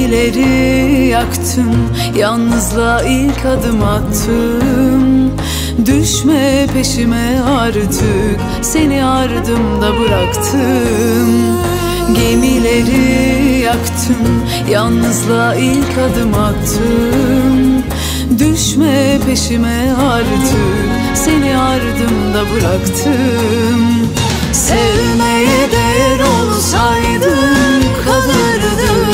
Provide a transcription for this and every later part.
Gemileri yaktım, yalnızlığa ilk adım attım. Düşme peşime artık, seni ardımda bıraktım. Gemileri yaktım, yalnızlığa ilk adım attım. Düşme peşime artık, seni ardımda bıraktım. Sevmeye değer olsaydın kalırdım.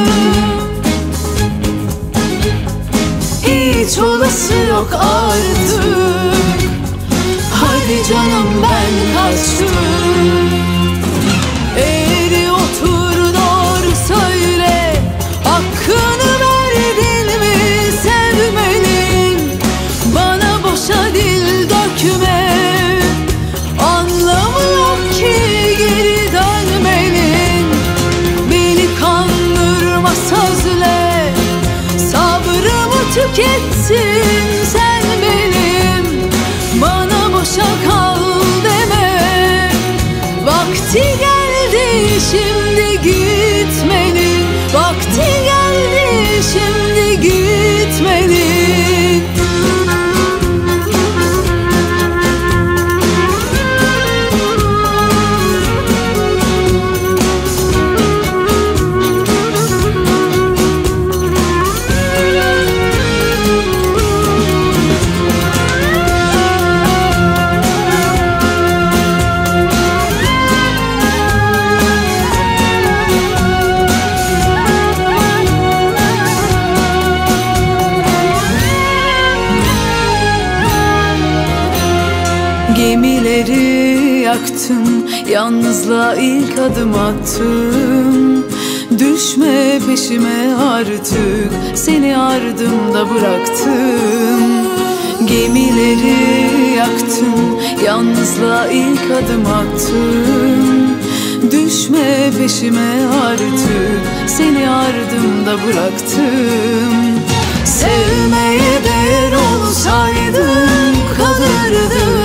Hiç olası yok artık. Hadi canım ben kaçtım. Eğri otur doğru söyle, hakkını verdin mi sevmenin? Bana boşa dil dökme, anlamı yok ki geri dönmenin. Beni kandırma sözle, sabrımı tükettin sen benim. Bana boşa kal deme, vakti geldi şimdi gitmenin. Vakti geldi şimdi gitmenin. Gemileri yaktım, yalnızlığa ilk adım attım. Düşme peşime artık, seni ardımda bıraktım. Gemileri yaktım, yalnızlığa ilk adım attım. Düşme peşime artık, seni ardımda bıraktım. Sevmeye değer olsaydın kalırdım.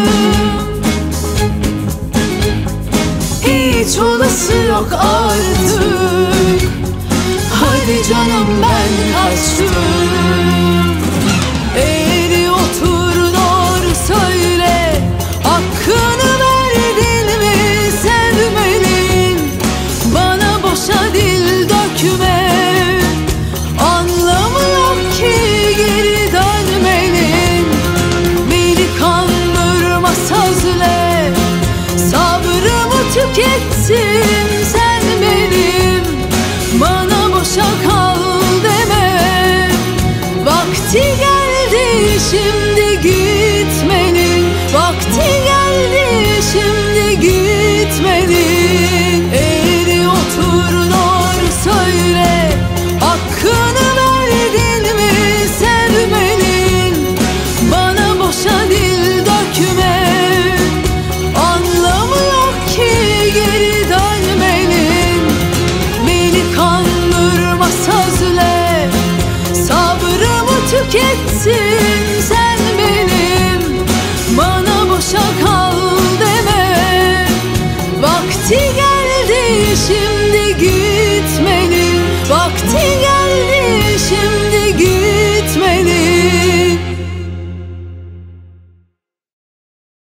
Hiç olası yok artık. Hadi canım ben kaçtım. Eğri otur doğru söyle, hakkını verdin mi sevmenin? Bana boşa dil dökme, anlamı yok ki geri dönmenin. Beni kandırma sözle, sabrımı tükettin sen benim. Bana boşa kal deme, vakti geldi şimdi gitmenin. Vakti geldi şimdi gitmenin. Eğri otur doğru söyle, hakkını verdin mi sevmenin? Bana boşa dil dökme, anlamı yok ki geri dönmenin. Beni kandırma sözle, sabrımı tükettin sen benim. Bana boşa kal deme, vakti geldi şimdi